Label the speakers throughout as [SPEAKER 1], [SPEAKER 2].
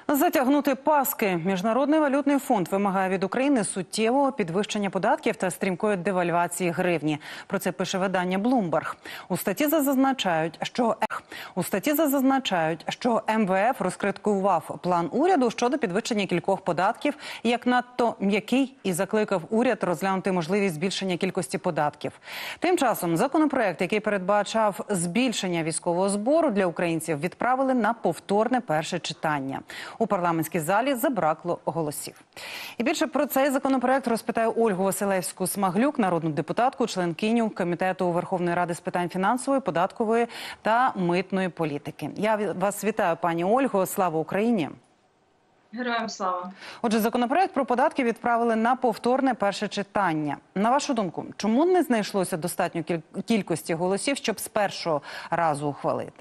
[SPEAKER 1] Затягнути паски. Міжнародний валютний фонд вимагає від України суттєвого підвищення податків та стрімкої девальвації гривні. Про це пише видання Bloomberg. У статті зазначають, що МВФ розкриткував план уряду щодо підвищення кількох податків як надто м'який і закликав уряд розглянути можливість збільшення кількості податків. Тим часом законопроект, який передбачав збільшення військового збору для українців, відправили на повторне перше читання. У парламентській залі забракло голосів. І більше про цей законопроект розпитаю Ольгу Василевську-Смаглюк, народну депутатку, членкиню Комітету Верховної Ради з питань фінансової, податкової та митної політики. Я вас вітаю, пані Ольго. Слава Україні!
[SPEAKER 2] Героям слава!
[SPEAKER 1] Отже, законопроект про податки відправили на повторне перше читання. На вашу думку, чому не знайшлося достатньо кількості голосів, щоб з першого разу ухвалити?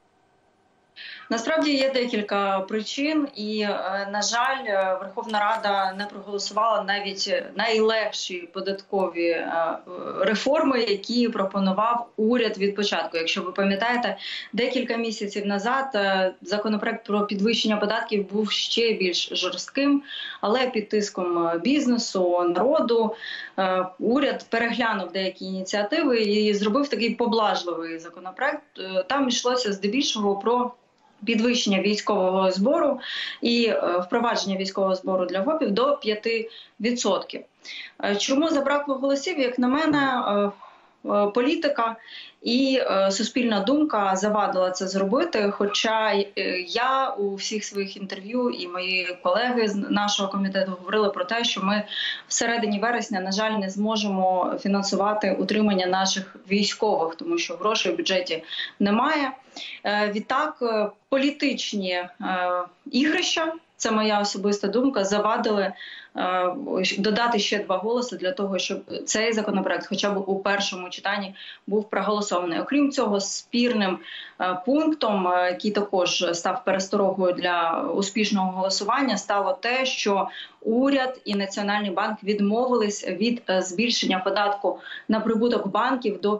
[SPEAKER 2] Насправді є декілька причин і, на жаль, Верховна Рада не проголосувала навіть найлегші податкові реформи, які пропонував уряд від початку. Якщо ви пам'ятаєте, декілька місяців назад законопроект про підвищення податків був ще більш жорстким, але під тиском бізнесу, народу, уряд переглянув деякі ініціативи і зробив такий поблажливий законопроект. Там йшлося здебільшого про підвищення військового збору і впровадження військового збору для ФОПів до 5%. Чому забракло голосів? Як на мене, політика і суспільна думка завадила це зробити, хоча я у всіх своїх інтерв'ю і мої колеги з нашого комітету говорили про те, що ми всередині вересня, на жаль, не зможемо фінансувати утримання наших військових, тому що грошей в бюджеті немає. Відтак, політичні ігрища, це моя особиста думка, завадили додати ще 2 голоси для того, щоб цей законопроект хоча б у першому читанні був проголосований. Окрім цього, спірним пунктом, який також став пересторогою для успішного голосування, стало те, що уряд і Національний банк відмовились від збільшення податку на прибуток банків до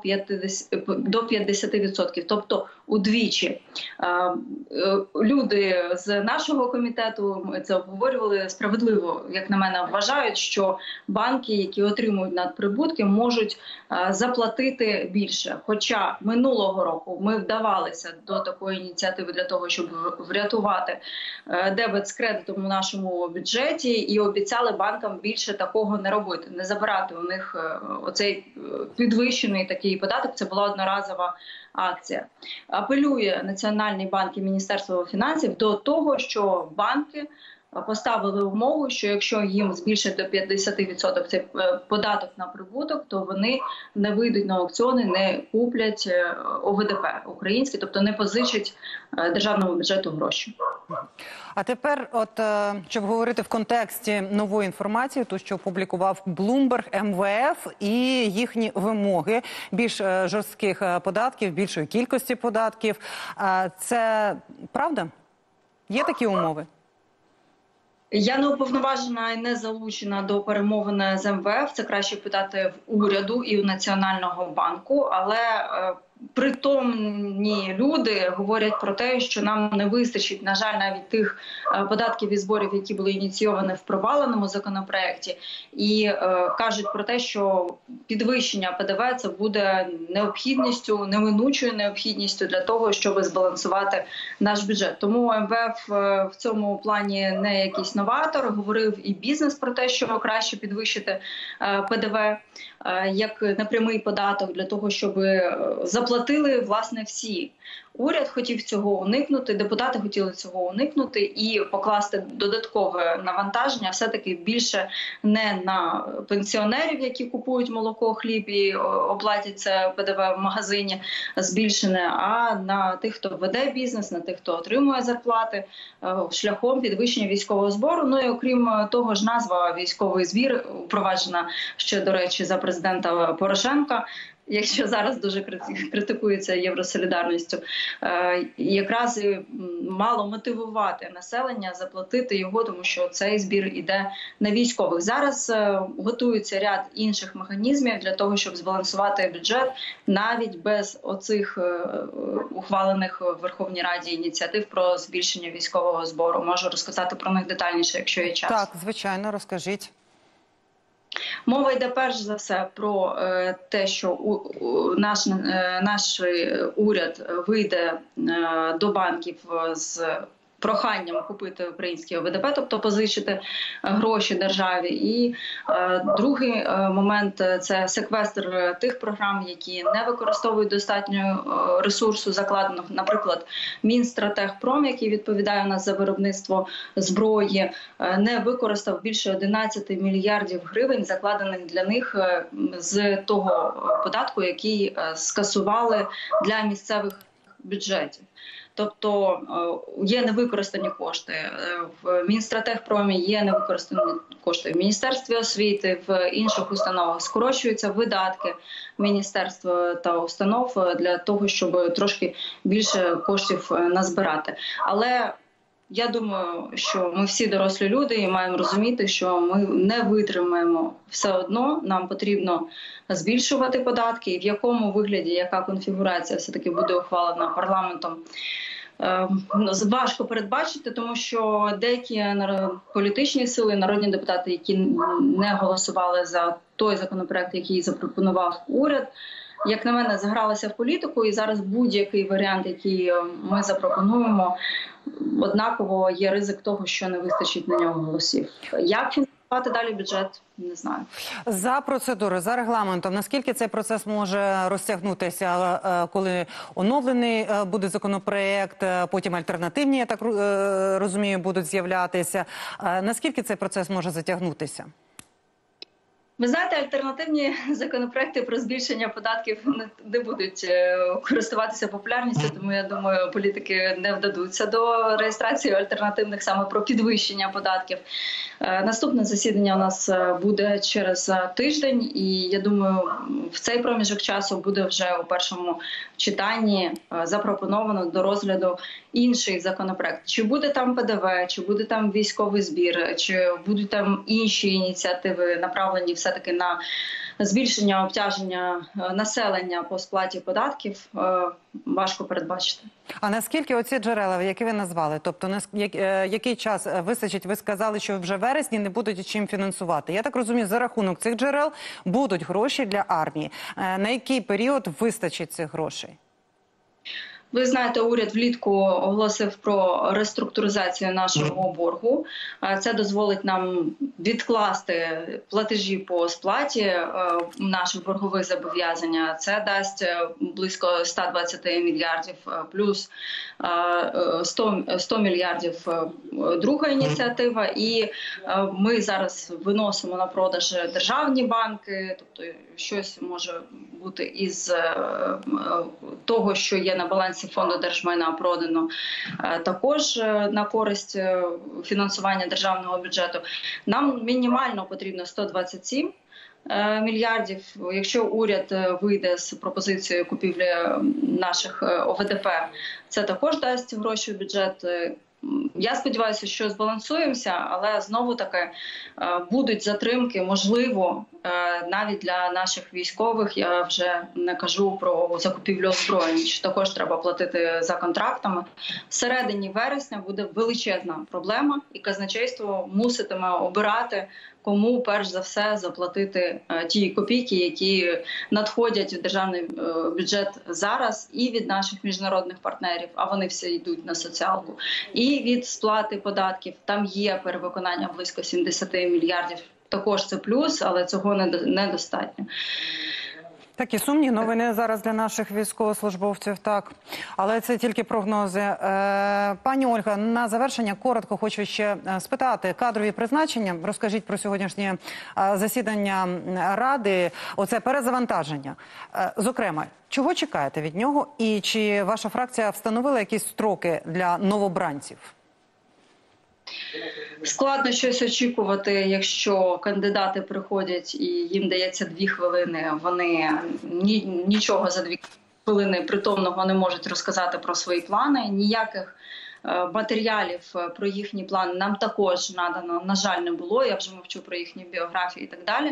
[SPEAKER 2] 50%, тобто удвічі. Люди з нашого комітету, ми це обговорювали, справедливо, як на мене, вважають, що банки, які отримують надприбутки, можуть заплатити більше. Хоча минулого року ми вдавалися до такої ініціативи для того, щоб врятувати дебет з кредитом у нашому бюджеті і обіцяли банкам більше такого не робити, не забирати у них оцей підвищений такий податок. Це була одноразова акція. Апелює Національний банк і Міністерство фінансів до того, що банки поставили умову, що якщо їм збільшать до 50% цей податок на прибуток, то вони не вийдуть на аукціони, не куплять ОВДП українське, тобто не позичать державному бюджету гроші.
[SPEAKER 1] А тепер, щоб говорити в контексті нової інформації, то що опублікував Bloomberg, МВФ і їхні вимоги більш жорстких податків, більшої кількості податків. Це правда? Є такі умови?
[SPEAKER 2] Я не уповноважена і не залучена до перемовин з МВФ. Це краще питати в уряду і у Національного банку. Але притомні люди говорять про те, що нам не вистачить, на жаль, навіть тих податків і зборів, які були ініційовані в проваленому законопроекті. І кажуть про те, що підвищення ПДВ – це буде необхідністю, неминучою необхідністю для того, щоб збалансувати наш бюджет. Тому МВФ в цьому плані не якийсь новатор. Говорив і бізнес про те, що краще підвищити ПДВ як непрямий податок для того, щоб заплатили, власне, всі. Уряд хотів цього уникнути, депутати хотіли цього уникнути і покласти додаткове навантаження все-таки більше не на пенсіонерів, які купують молоко, хліб і оплатять це ПДВ в магазині збільшене, а на тих, хто веде бізнес, на тих, хто отримує зарплати шляхом підвищення військового збору. Ну і окрім того ж, назва «військовий збір» впроваджена ще, до речі, за президента Порошенка. якщо зараз дуже критикується Євросолідарністю, якраз мало мотивувати населення заплатити його, тому що цей збір іде на військових. Зараз готується ряд інших механізмів для того, щоб збалансувати бюджет навіть без оцих ухвалених в Верховній Раді ініціатив про збільшення військового збору. Можу розказати про них детальніше, якщо є час.
[SPEAKER 1] Так, звичайно, розкажіть.
[SPEAKER 2] Мова йде перш за все про те, що наш уряд вийде до банків з проханням купити українські ОВДП, тобто позичити гроші державі. І другий момент – це секвестр тих програм, які не використовують достатньо ресурсу закладеного. Наприклад, Мінстратегпром, який відповідає у нас за виробництво зброї, не використав більше 11 мільярдів гривень, закладених для них з того податку, який скасували для місцевих бюджетів. Тобто є невикористані кошти в Мінстратегпромі, є невикористані кошти в Міністерстві освіти, в інших установах. Скорочуються видатки міністерства та установ для того, щоб трошки більше коштів назбирати. Але я думаю, що ми всі дорослі люди і маємо розуміти, що ми не витримаємо все одно. Нам потрібно збільшувати податки, і в якому вигляді, яка конфігурація все-таки буде ухвалена парламентом, важко передбачити, тому що деякі політичні сили, народні депутати, які не голосували за той законопроект, який запропонував уряд, як на мене, загралися в політику, і зараз будь-який варіант, який ми запропонуємо, однаково є ризик того, що не вистачить на нього голосів. Як фінансувати далі бюджет? Не знаю.
[SPEAKER 1] За процедурою, за регламентом, наскільки цей процес може розтягнутися, коли оновлений буде законопроект, потім альтернативні, я так розумію, будуть з'являтися. Наскільки цей процес може затягнутися?
[SPEAKER 2] Ви знаєте, альтернативні законопроекти про збільшення податків не будуть користуватися популярністю, тому я думаю, політики не вдадуться до реєстрації альтернативних саме про підвищення податків. Наступне засідання у нас буде через тиждень, і я думаю, в цей проміжок часу буде вже у першому читанні запропоновано до розгляду інший законопроект. Чи буде там ПДВ, чи буде там військовий збір, чи будуть там інші ініціативи, направлені все-таки на збільшення обтяження населення по сплаті податків, важко передбачити.
[SPEAKER 1] А наскільки оці джерела, які ви назвали, тобто який час вистачить, ви сказали, що вже в вересні не будуть чим фінансувати. Я так розумію, за рахунок цих джерел будуть гроші для армії. На який період вистачить цих грошей?
[SPEAKER 2] Ви знаєте, уряд влітку оголосив про реструктуризацію нашого боргу. Це дозволить нам відкласти платежі по сплаті наших боргових зобов'язань. Це дасть близько 120 мільярдів, плюс 100 мільярдів друга ініціатива. І ми зараз виносимо на продаж державні банки, тобто щось може бути із того, що є на балансі фонду держмайна, продано також на користь фінансування державного бюджету. Нам мінімально потрібно 127 мільярдів. Якщо уряд вийде з пропозицією купівлі наших ОВДП, це також дасть гроші в бюджет. Я сподіваюся, що збалансуємося, але знову-таки будуть затримки, можливо, навіть для наших військових. Я вже не кажу про закупівлю озброєнь, що також треба платити за контрактами. Всередині вересня буде величезна проблема, і казначейство муситиме обирати, кому перш за все заплатити ті копійки, які надходять в державний бюджет зараз і від наших міжнародних партнерів, а вони всі йдуть на соціалку, і від сплати податків. Там є перевиконання близько 70 мільярдів. Також це плюс, але цього недостатньо.
[SPEAKER 1] Такі сумні новини зараз для наших військовослужбовців, так. Але це тільки прогнози. Пані Ольга, на завершення коротко хочу ще спитати. Кадрові призначення, розкажіть про сьогоднішнє засідання Ради, оце перезавантаження. Зокрема, чого чекаєте від нього і чи ваша фракція встановила якісь строки для новобранців?
[SPEAKER 2] Складно щось очікувати, якщо кандидати приходять і їм дається 2 хвилини, вони нічого за 2 хвилини притомного не можуть розказати про свої плани. Ніяких матеріалів про їхні плани нам також надано, на жаль, не було. Я вже мовчу про їхні біографії і так далі.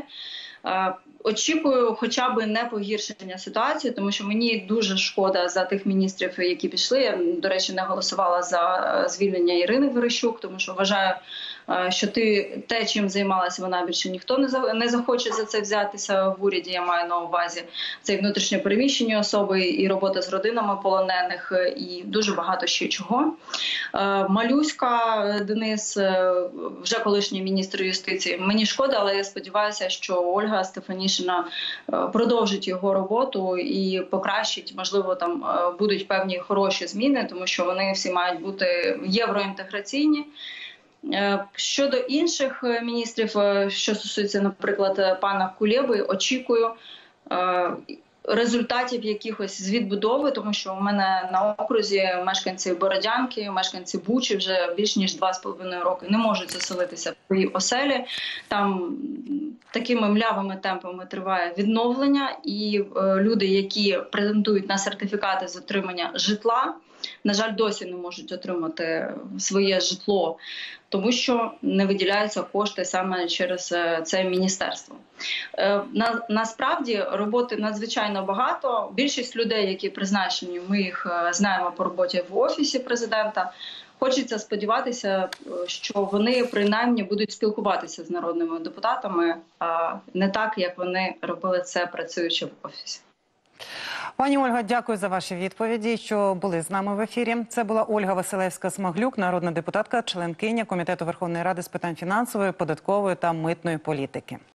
[SPEAKER 2] Очікую хоча б не погіршення ситуації, тому що мені дуже шкода за тих міністрів, які пішли. Я, до речі, не голосувала за звільнення Ірини Верещук, тому що вважаю, що те, чим займалася вона, більше ніхто не захоче за це взятися в уряді. Я маю на увазі це внутрішньо переміщені особи, і робота з родинами полонених, і дуже багато ще чого. Малюська Денис, вже колишній міністр юстиції. Мені шкода, але я сподіваюся, що Ольга Стефанішина продовжить його роботу і покращить, можливо, там будуть певні хороші зміни, тому що вони всі мають бути євроінтеграційні. Щодо інших міністрів, що стосується, наприклад, пана Кулеби, очікую результатів якихось з відбудови, тому що у мене на окрузі мешканці Бородянки, мешканці Бучі вже більш ніж 2,5 роки не можуть заселитися в свої оселі. Там такими млявими темпами триває відновлення, і люди, які претендують на сертифікати з отримання житла, на жаль, досі не можуть отримати своє житло, тому що не виділяються кошти саме через це міністерство. Насправді роботи надзвичайно багато. Більшість людей, які призначені, ми їх знаємо по роботі в Офісі президента. Хочеться сподіватися, що вони принаймні будуть спілкуватися з народними депутатами, а не так, як вони робили це, працюючи в Офісі.
[SPEAKER 1] Пані Ольга, дякую за ваші відповіді, що були з нами в ефірі. Це була Ольга Василевська-Смаглюк, народна депутатка, членкиня Комітету Верховної Ради з питань фінансової, податкової та митної політики.